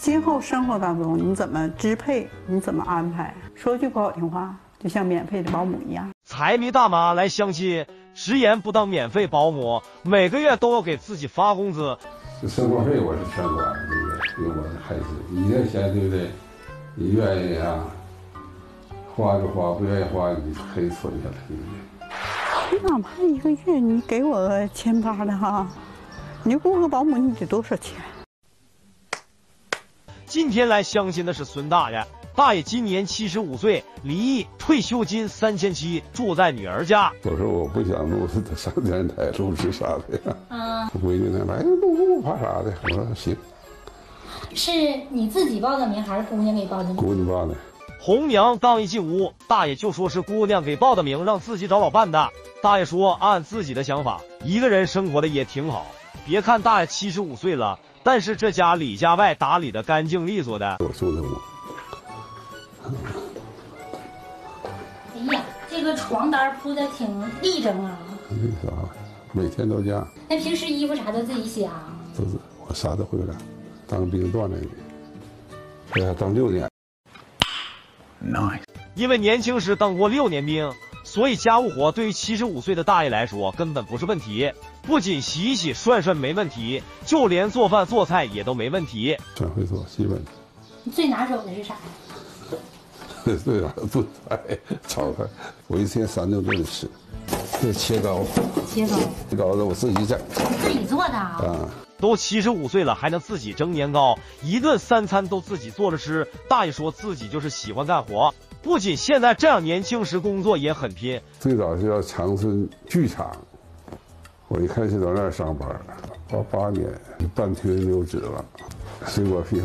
今后生活当中你怎么支配，你怎么安排？说句不好听话，就像免费的保姆一样。 财迷大妈来相亲，直言不当免费保姆，每个月都要给自己发工资。 这生活费我是全管，对不对？因为我的孩子，你这钱对不对？你愿意啊，花就花，不愿意花你可以存下来，对不对？ 你哪怕一个月你给我个1800的哈，你雇个保姆你得多少钱？ 今天来相亲的是孙大爷，大爷今年75岁，离异，退休金3700，住在女儿家。 我说我不想录他上电台录制啥的呀。闺女那来录怕啥的？我说行。 是你自己报的名还是姑娘给报的名？ 姑娘报的。 红娘刚一进屋，大爷就说是姑娘给报的名，让自己找老伴的。大爷说按自己的想法，一个人生活的也挺好。别看大爷75岁了，但是这家里家外打理的干净利索的。 我住的屋。 哎呀，这个床单铺的挺立整啊。 那啥，每天都加。 那平时衣服啥都自己洗啊？ 都是我啥都会干，当兵锻炼的，哎呀，当6年。 Nice。因为年轻时当过6年兵，所以家务活对于75岁的大爷来说根本不是问题。不仅洗一洗涮涮没问题，就连做饭做菜也都没问题。 全会做，基本。 你最拿手的是啥呀？ 最拿手炖菜、炒菜，我一天3顿都得吃。这切糕， 切糕子我自己整， 自己做的啊。 都75岁了，还能自己蒸年糕，一顿3餐都自己做着吃。大爷说自己就是喜欢干活，不仅现在这样，年轻时工作也很拼。 最早是要长春剧场，我一开始到那儿上班，88年半推溜职了，水果批发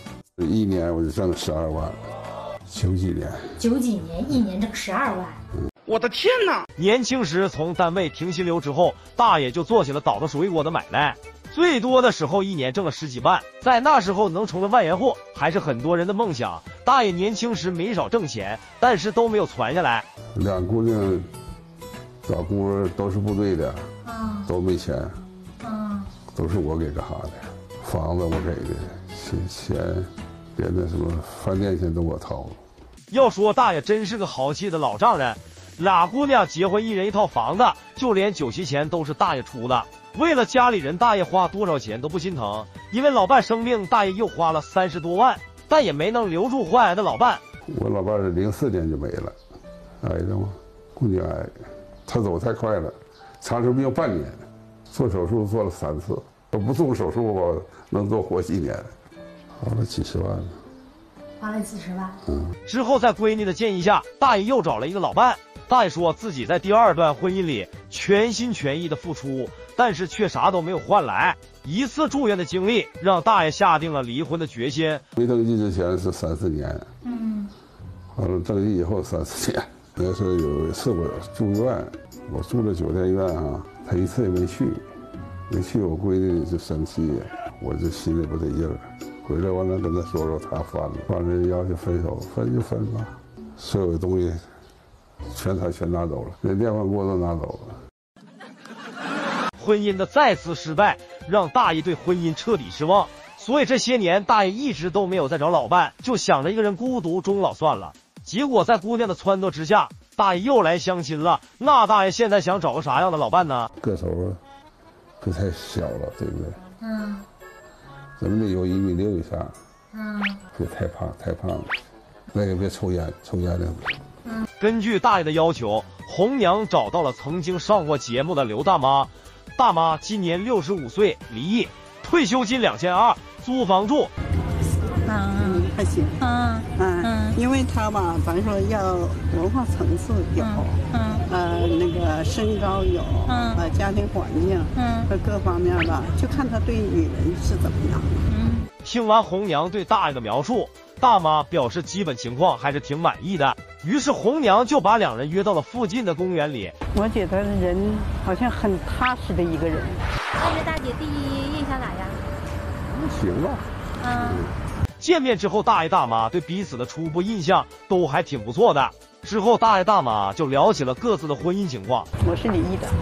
，1年我就挣12万，90几年 ，90几年1年挣12万。 我的天哪！年轻时从单位停薪留之后，大爷就做起了倒腾水果的买卖。最多的时候1年挣了10几万，在那时候能成为万元户还是很多人的梦想。大爷年轻时没少挣钱，但是都没有传下来。 2姑娘找工都是部队的，都没钱，都是我给干哈的，房子我给的，钱连那什么饭店钱都我掏。 要说大爷真是个豪气的老丈人，2姑娘结婚1人1套房子，就连酒席钱都是大爷出的。为了家里人，大爷花多少钱都不心疼。因为老伴生病，大爷又花了30多万，但也没能留住患癌的老伴。 我老伴是04年就没了，癌症嘛，宫颈癌，他走太快了，长寿病半年，做手术做了3次，都不动手术吧，能多活几年，花了几十万。 花了几十万。 之后在闺女的建议下，大爷又找了一个老伴。大爷说自己在第2段婚姻里全心全意的付出，但是却啥都没有换来。一次住院的经历让大爷下定了离婚的决心。 没登记之前是3、4年，完了登记以后3、4年。那时候有一次我住院，我住了9天院啊，他一次也没去，我闺女就生气，我就心里不得劲儿。回来完了跟他说他翻了要求分手，分就分吧，所有的东西全拿走了，连电饭锅都拿走了。 婚姻的再次失败让大爷对婚姻彻底失望，所以这些年大爷一直都没有再找老伴，就想着一个人孤独终老算了。结果在姑娘的撺掇之下，大爷又来相亲了。那大爷现在想找个啥样的老伴呢？ 个头不太小了，对不对？怎么得有1.6米以上。别太胖了。那个别抽烟的。 根据大爷的要求，红娘找到了曾经上过节目的刘大妈。大妈今年65岁，离异，退休金2200，租房住。 还行。因为他吧，咱说要文化层次有，那个身高有，家庭环境，和各方面吧，就看他对女人是怎么样的。 听完红娘对大爷的描述，大妈表示基本情况还是挺满意的，于是红娘就把2人约到了附近的公园里。 我觉得人好像很踏实的一个人。 看着大姐第一印象咋样？ 行吧。 见面之后，大爷大妈对彼此的初步印象都还挺不错的。之后大爷大妈就聊起了各自的婚姻情况。 我是离异的，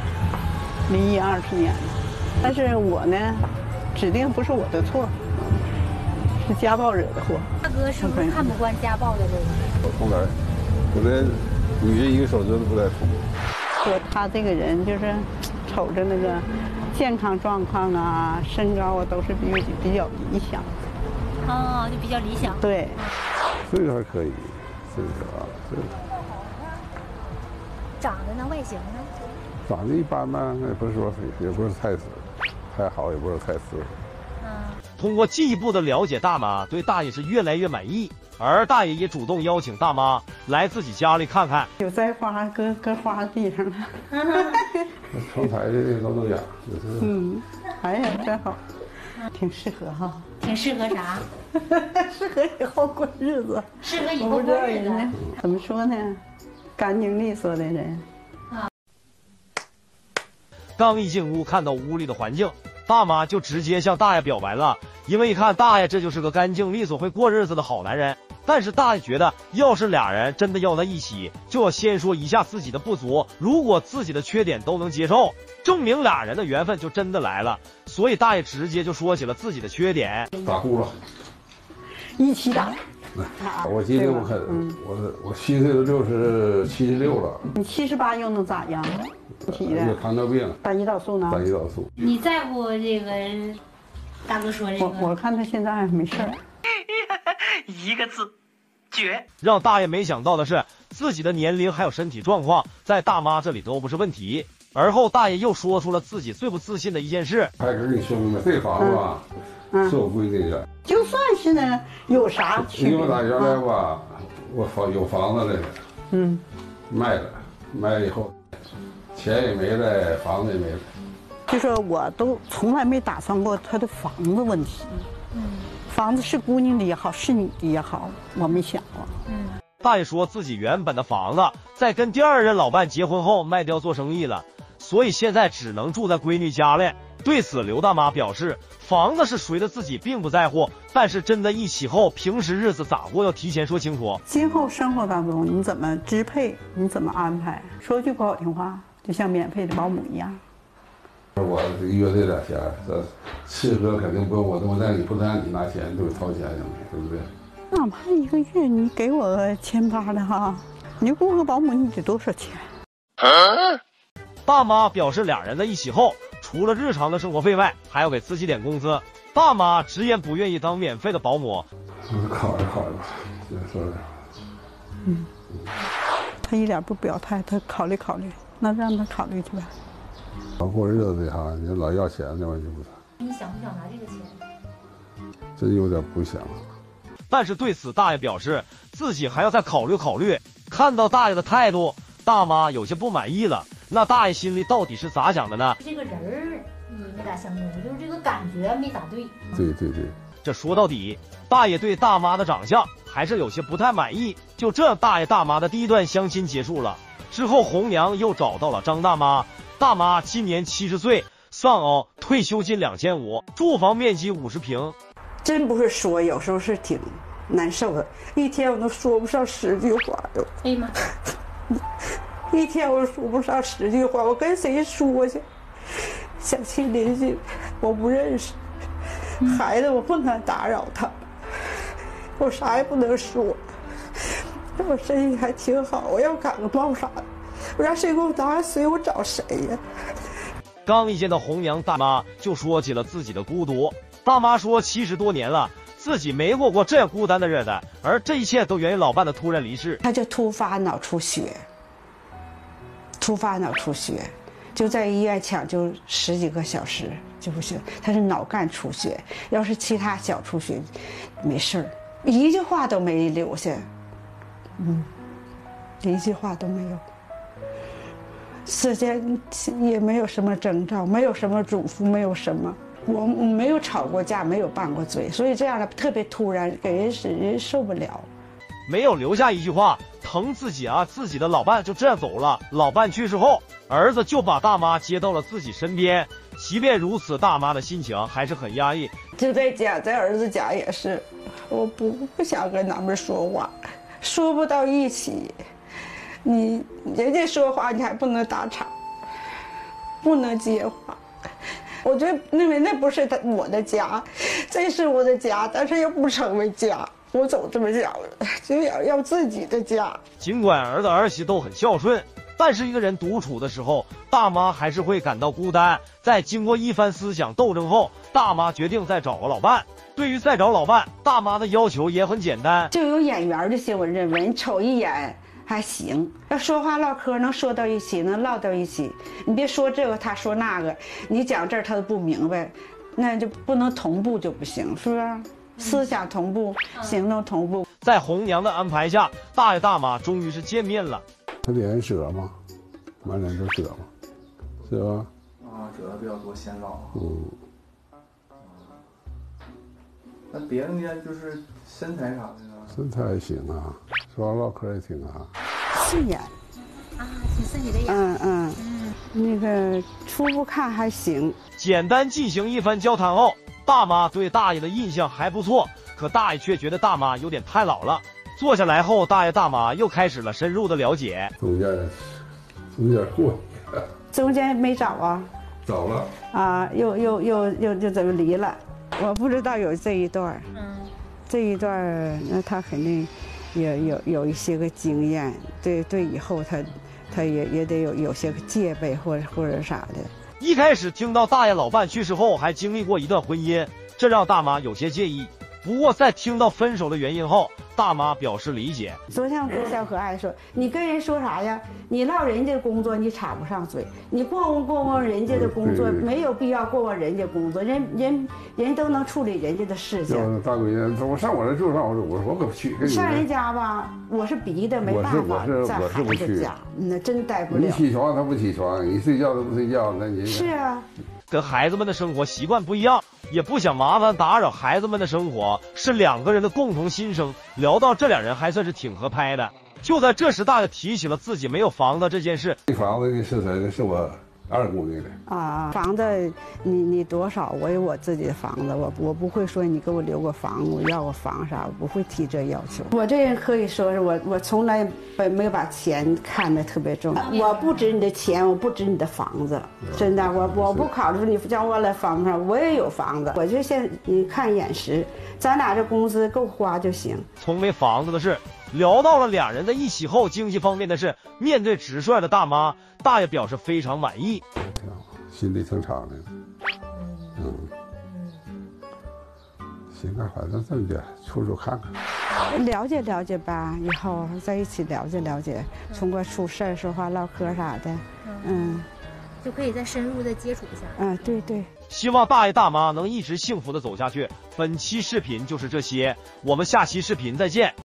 离异20年了，但是我呢，指定不是我的错， 是家暴惹的祸。 大哥是不是看不惯家暴的人？ 我同感，我这女人一个手指头不带捅。 说他这个人就是瞅着那个健康状况啊、身高啊都是比较理想。 哦，就比较理想。 对， 岁数还可以，岁数啊，岁数。 长得呢，外形呢？ 长得一般般，也不是说也不是太好，也不是太次。 通过进一步的了解，大妈对大爷是越来越满意，而大爷也主动邀请大妈来自己家里看看。 有栽花搁花地上了。 成才的都能养，就是哎呀，真好，挺适合哈。 挺适合啥？ 适合以后过日子。 适合以后过日子。 怎么说呢？干净利索的人。 刚一进屋，看到屋里的环境，大妈就直接向大爷表白了。因为一看大爷这就是个干净利索、会过日子的好男人。但是大爷觉得，要是俩人真的要在一起，就要先说一下自己的不足。如果自己的缺点都能接受，证明俩人的缘分就真的来了。所以大爷直接就说起了自己的缺点。 打呼了， 一起打。 我今天我看，我虚岁都76了。 你78又能咋样？ 有糖尿病。 打胰岛素呢？ 打胰岛素。 你在乎这个？大哥说这个。 我看他现在还没事儿。 一个字，绝。让大爷没想到的是，自己的年龄还有身体状况，在大妈这里都不是问题。而后大爷又说出了自己最不自信的一件事。 还跟你说明白，这房子吧，是我闺女的。 就算是呢，有啥区别？ 因为咋原来吧，我有房子的，卖了以后，钱也没了，房子也没了。 就说我都从来没打算过他的房子问题。房子是姑娘的也好，是你的也好，我没想过。 大爷说自己原本的房子在跟第二任老伴结婚后卖掉做生意了，所以现在只能住在闺女家里。对此，刘大妈表示，房子是谁的自己并不在乎，但是真的一起后，平时日子咋过要提前说清楚。 今后生活当中你怎么支配，你怎么安排？说句不好听话，就像免费的保姆一样。 我约这俩钱，这吃喝肯定不用我这么让你不让你拿钱，都掏钱去，对不对？哪怕一个月你给我个1800的哈，你雇个保姆你得多少钱？ 大妈表示，俩人在一起后，除了日常的生活费外，还要给自己点工资。大妈直言不愿意当免费的保姆。 考虑吧，就说是。 他一点不表态，他考虑，那让他考虑去吧。 老过日子哈，你老要钱那玩意就不是。 你想不想拿这个钱？ 真有点不想。 但是对此，大爷表示自己还要再考虑。看到大爷的态度，大妈有些不满意了。那大爷心里到底是咋想的呢？ 这个人儿你没咋相中，就是这个感觉没咋对。 对。 这说到底，大爷对大妈的长相还是有些不太满意。就这，大爷大妈的第一段相亲结束了。之后，红娘又找到了张大妈。大妈今年70岁，丧偶，退休金2500，住房面积50平。 真不是说，有时候是挺难受的，一天我都说不上10句话都。 哎呀妈！ 一天我说不上10句话，我跟谁说去？乡亲邻居我不认识，孩子我不能打扰他，我啥也不能说。我身体还挺好，我要感个冒啥的，我让谁给我打水，我找谁呀？ 刚一见到红娘，大妈就说起了自己的孤独。大妈说70多年了，自己没过过这样孤单的日子，而这一切都源于老伴的突然离世。 他就突发脑出血，就在医院抢救10几个小时就不行。他是脑干出血，要是其他小出血没事儿，一句话都没留下，一句话都没有。之间也没有什么征兆，没有什么嘱咐，没有什么，我没有吵过架，没有拌过嘴，所以这样的特别突然，给人使人受不了。 没有留下一句话疼自己啊，自己的老伴就这样走了。老伴去世后，儿子就把大妈接到了自己身边。即便如此，大妈的心情还是很压抑。 就在家，在儿子家也是，我不想跟他们说话，说不到一起。人家说话你还不能打岔，不能接话， 我就认为那不是我的家，这是我的家，但是又不成为家。我总这么想的，就要自己的家。 尽管儿子儿媳都很孝顺，但是一个人独处的时候，大妈还是会感到孤单。在经过一番思想斗争后，大妈决定再找个老伴。对于再找老伴，大妈的要求也很简单， 就有眼缘就行。我认为你瞅一眼还行，要说话唠嗑能说到一起，能唠到一起。你别说这个他说那个，你讲这儿他都不明白，那就不能同步就不行，是不是？思想同步，行动同步。 在红娘的安排下，大爷大妈终于是见面了。 他脸褶嘛，满脸都褶嘛，是吧？ 啊，褶的比较多，显老。那别人家就是身材啥的呢？ 身材还行啊，说话唠嗑也挺啊。 顺眼。 啊，挺顺你的眼。 那个初步看还行。 简单进行一番交谈后，大妈对大爷的印象还不错，可大爷却觉得大妈有点太老了。坐下来后，大爷大妈又开始了深入的了解。 中间过， 中间没找啊？ 找了啊，又怎么离了？我不知道有这一段。这一段那他肯定也有一些个经验，对以后他也得有些个戒备或者啥的。 一开始听到大爷老伴去世后还经历过一段婚姻，这让大妈有些介意。不过在听到分手的原因后，大妈表示理解。 昨天我跟小可爱说，你跟人说啥呀？你唠人家工作你插不上嘴，你过问人家的工作，没有必要过问人家工作，人都能处理人家的事情。 大闺女，我上我这住上我可不去。 上人家吧，我是逼的，没办法，在孩子家，那真待不了。 你起床他不起床，你睡觉他不睡觉，那你是啊。 跟孩子们的生活习惯不一样，也不想麻烦打扰孩子们的生活，是两个人的共同心声。聊到这，两人还算是挺合拍的。就在这时，大爷提起了自己没有房子这件事。 这房子是谁的？是我二姑娘的。 啊，房子你多少？我有我自己的房子，我不会说你给我留个房，我要个房啥，我不会提这要求。我这人可以说是我从来没有把钱看得特别重。我不值你的钱，我不值你的房子，真的，我不考虑你叫我来房子上，我也有房子。我就你看眼识，咱俩这工资够花就行。 从没房子的事聊到了俩人在一起后经济方面的事。面对直率的大妈，大爷表示非常满意， 心里挺敞的。行啊，反正这么的，处看看， 了解了解吧，以后在一起了解了解，通过出事儿说话唠嗑啥的， 就可以再深入的接触一下。 对。 希望大爷大妈能一直幸福的走下去。本期视频就是这些，我们下期视频再见。